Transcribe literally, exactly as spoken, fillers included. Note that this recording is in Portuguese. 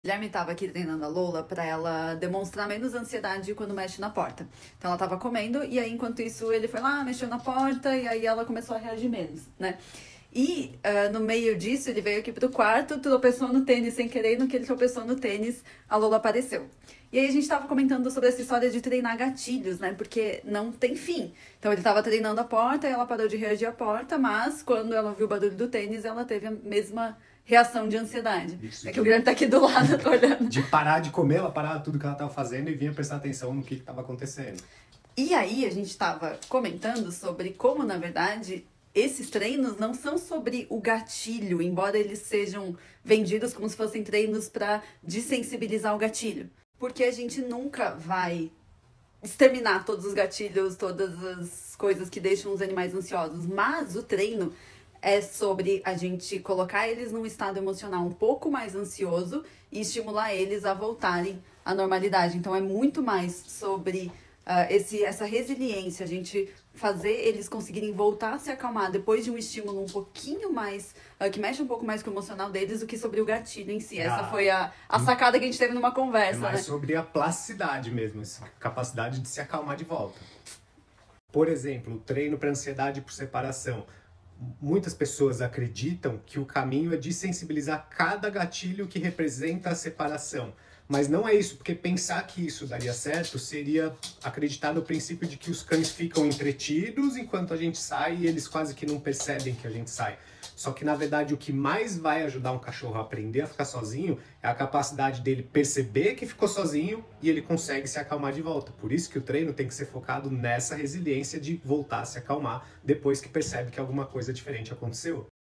Guilherme estava aqui treinando a Lola para ela demonstrar menos ansiedade quando mexe na porta. Então ela estava comendo e aí enquanto isso ele foi lá, mexeu na porta e aí ela começou a reagir menos, né? E uh, no meio disso ele veio aqui pro quarto, tropeçou no tênis sem querer e no que ele tropeçou no tênis a Lola apareceu. E aí a gente tava comentando sobre essa história de treinar gatilhos, né? Porque não tem fim. Então ele tava treinando a porta e ela parou de reagir à porta, mas quando ela viu o barulho do tênis, ela teve a mesma reação de ansiedade. Isso, é que o Guilherme tá aqui do lado, eu tô olhando. De parar de comer, ela parava tudo que ela tava fazendo e vinha prestar atenção no que que tava acontecendo. E aí a gente tava comentando sobre como, na verdade, esses treinos não são sobre o gatilho, embora eles sejam vendidos como se fossem treinos para desensibilizar o gatilho. Porque a gente nunca vai exterminar todos os gatilhos, todas as coisas que deixam os animais ansiosos. Mas o treino é sobre a gente colocar eles num estado emocional um pouco mais ansioso e estimular eles a voltarem à normalidade. Então é muito mais sobre uh, esse, essa resiliência, a gente fazer eles conseguirem voltar a se acalmar depois de um estímulo um pouquinho mais, uh, que mexe um pouco mais com o emocional deles do que sobre o gatilho em si. Ah, Essa foi a, a sacada que a gente teve numa conversa, É mais né? sobre a plasticidade mesmo, essa capacidade de se acalmar de volta. Por exemplo, o treino para ansiedade por separação. Muitas pessoas acreditam que o caminho é desensibilizar cada gatilho que representa a separação. Mas não é isso, porque pensar que isso daria certo seria acreditar no princípio de que os cães ficam entretidos enquanto a gente sai e eles quase que não percebem que a gente sai. Só que, na verdade, o que mais vai ajudar um cachorro a aprender a ficar sozinho é a capacidade dele perceber que ficou sozinho e ele consegue se acalmar de volta. Por isso que o treino tem que ser focado nessa resiliência de voltar a se acalmar depois que percebe que alguma coisa diferente aconteceu.